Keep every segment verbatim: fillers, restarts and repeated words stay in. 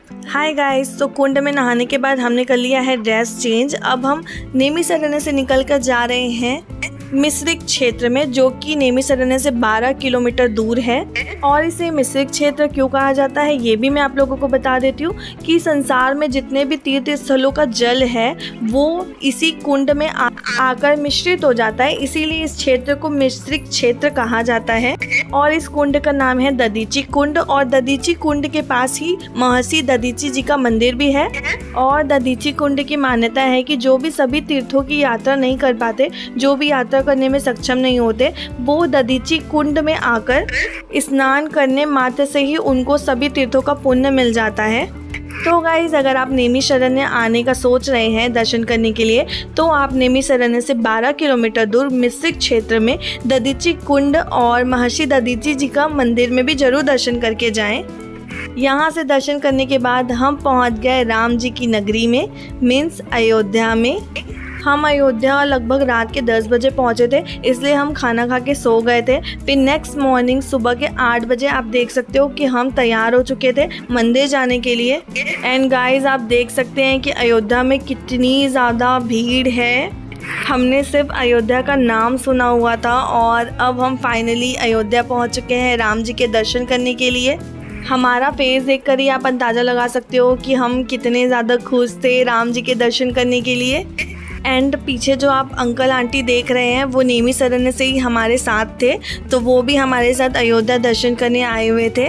Hi guys, तो कुंड में नहाने के बाद हमने कर लिया है ड्रेस चेंज। अब हम नेमिसरने से निकल कर जा रहे हैं मिश्रिक क्षेत्र में, जो कि नेमिसरने से बारह किलोमीटर दूर है। और इसे मिश्रिक क्षेत्र क्यों कहा जाता है ये भी मैं आप लोगों को बता देती हूँ कि संसार में जितने भी तीर्थ स्थलों का जल है वो इसी कुंड में आ, आकर मिश्रित हो जाता है, इसीलिए इस क्षेत्र को मिश्रिक क्षेत्र कहा जाता है। और इस कुंड का नाम है दधीची कुंड, और दधीची कुंड के पास ही महर्षि दधीची जी का मंदिर भी है। और दधीची कुंड की मान्यता है कि जो भी सभी तीर्थों की यात्रा नहीं कर पाते, जो भी यात्रा करने में सक्षम नहीं होते, वो दधीची कुंड में आकर स्नान करने मात्र से ही उनको सभी तीर्थों का पुण्य मिल जाता है। तो गाइज, अगर आप नेमिसरने आने का सोच रहे हैं दर्शन करने के लिए, तो आप नेमिसरने से बारह किलोमीटर दूर मिश्रिक क्षेत्र में दधीची कुंड और महर्षि दधीची जी का मंदिर में भी जरूर दर्शन करके जाएं। यहाँ से दर्शन करने के बाद हम पहुँच गए राम जी की नगरी में, मीन्स अयोध्या में। हम अयोध्या लगभग रात के दस बजे पहुँचे थे, इसलिए हम खाना खा के सो गए थे। फिर नेक्स्ट मॉर्निंग सुबह के आठ बजे आप देख सकते हो कि हम तैयार हो चुके थे मंदिर जाने के लिए। एंड गाइस, आप देख सकते हैं कि अयोध्या में कितनी ज़्यादा भीड़ है। हमने सिर्फ अयोध्या का नाम सुना हुआ था और अब हम फाइनली अयोध्या पहुँच चुके हैं राम जी के दर्शन करने के लिए। हमारा फेस देखकर ही आप अंदाज़ा लगा सकते हो कि हम कितने ज़्यादा खुश थे राम जी के दर्शन करने के लिए। एंड पीछे जो आप अंकल आंटी देख रहे हैं वो नेमिसरने से ही हमारे साथ थे, तो वो भी हमारे साथ अयोध्या दर्शन करने आए हुए थे।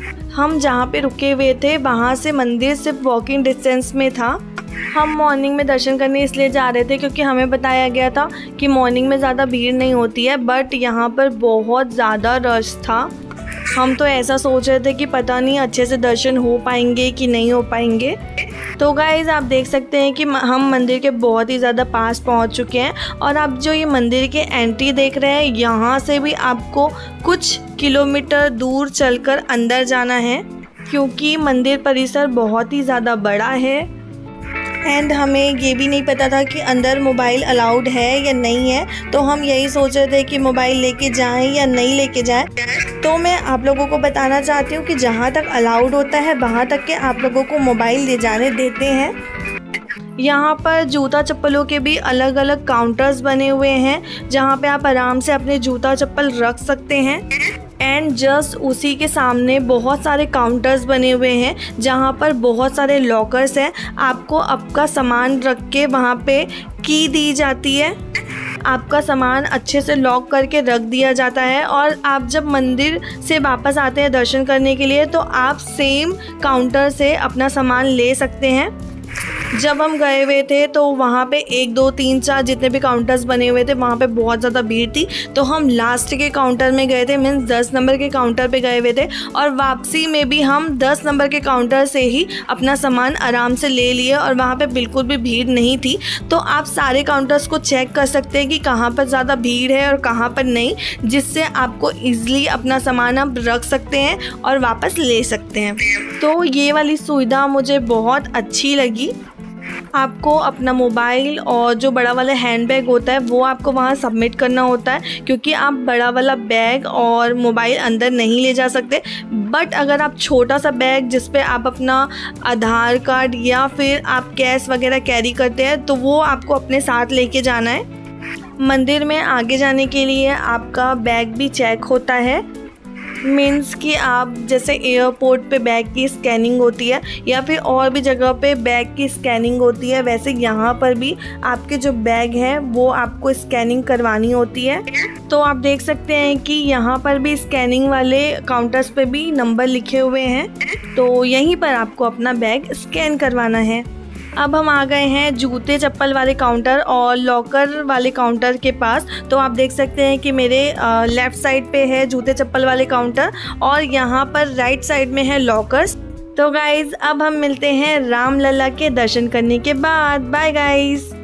हम जहाँ पे रुके हुए थे वहाँ से मंदिर सिर्फ वॉकिंग डिस्टेंस में था। हम मॉर्निंग में दर्शन करने इसलिए जा रहे थे क्योंकि हमें बताया गया था कि मॉर्निंग में ज़्यादा भीड़ नहीं होती है, बट यहाँ पर बहुत ज़्यादा रश था। हम तो ऐसा सोच रहे थे कि पता नहीं अच्छे से दर्शन हो पाएंगे कि नहीं हो पाएंगे। तो गाइज़, आप देख सकते हैं कि हम मंदिर के बहुत ही ज़्यादा पास पहुंच चुके हैं। और आप जो ये मंदिर के एंट्री देख रहे हैं, यहाँ से भी आपको कुछ किलोमीटर दूर चलकर अंदर जाना है, क्योंकि मंदिर परिसर बहुत ही ज़्यादा बड़ा है। एंड हमें ये भी नहीं पता था कि अंदर मोबाइल अलाउड है या नहीं है, तो हम यही सोच रहे थे कि मोबाइल लेके जाएं या नहीं लेके जाएं। तो मैं आप लोगों को बताना चाहती हूँ कि जहाँ तक अलाउड होता है वहाँ तक के आप लोगों को मोबाइल ले जाने देते हैं। यहाँ पर जूता चप्पलों के भी अलग अलग काउंटर्स बने हुए हैं, जहाँ पे आप आराम से अपने जूता चप्पल रख सकते हैं। एंड जस्ट उसी के सामने बहुत सारे काउंटर्स बने हुए हैं, जहाँ पर बहुत सारे लॉकर्स हैं। आपको आपका सामान रख के वहाँ पे की दी जाती है, आपका सामान अच्छे से लॉक करके रख दिया जाता है। और आप जब मंदिर से वापस आते हैं दर्शन करने के लिए, तो आप सेम काउंटर से अपना सामान ले सकते हैं। जब हम गए हुए थे तो वहाँ पे एक दो तीन चार जितने भी काउंटर्स बने हुए थे वहाँ पे बहुत ज़्यादा भीड़ थी, तो हम लास्ट के काउंटर में गए थे, मीन्स दस नंबर के काउंटर पे गए हुए थे। और वापसी में भी हम दस नंबर के काउंटर से ही अपना सामान आराम से ले लिए, और वहाँ पे बिल्कुल भी भीड़ नहीं थी। तो आप सारे काउंटर्स को चेक कर सकते हैं कि कहाँ पर ज़्यादा भीड़ है और कहाँ पर नहीं, जिससे आपको ईज़िली अपना सामान आप रख सकते हैं और वापस ले सकते हैं। तो ये वाली सुविधा मुझे बहुत अच्छी लगी। आपको अपना मोबाइल और जो बड़ा वाला हैंड बैग होता है वो आपको वहाँ सबमिट करना होता है, क्योंकि आप बड़ा वाला बैग और मोबाइल अंदर नहीं ले जा सकते। बट अगर आप छोटा सा बैग जिस पे आप अपना आधार कार्ड या फिर आप कैश वगैरह कैरी करते हैं, तो वो आपको अपने साथ लेके जाना है। मंदिर में आगे जाने के लिए आपका बैग भी चेक होता है, मीन्स कि आप जैसे एयरपोर्ट पे बैग की स्कैनिंग होती है या फिर और भी जगह पे बैग की स्कैनिंग होती है, वैसे यहाँ पर भी आपके जो बैग हैं वो आपको स्कैनिंग करवानी होती है। तो आप देख सकते हैं कि यहाँ पर भी स्कैनिंग वाले काउंटर्स पे भी नंबर लिखे हुए हैं, तो यहीं पर आपको अपना बैग स्कैन करवाना है। अब हम आ गए हैं जूते चप्पल वाले काउंटर और लॉकर वाले काउंटर के पास। तो आप देख सकते हैं कि मेरे लेफ़्ट साइड पे है जूते चप्पल वाले काउंटर और यहाँ पर राइट साइड में है लॉकर्स। तो गाइज़, अब हम मिलते हैं राम लला के दर्शन करने के बाद। Bye guys.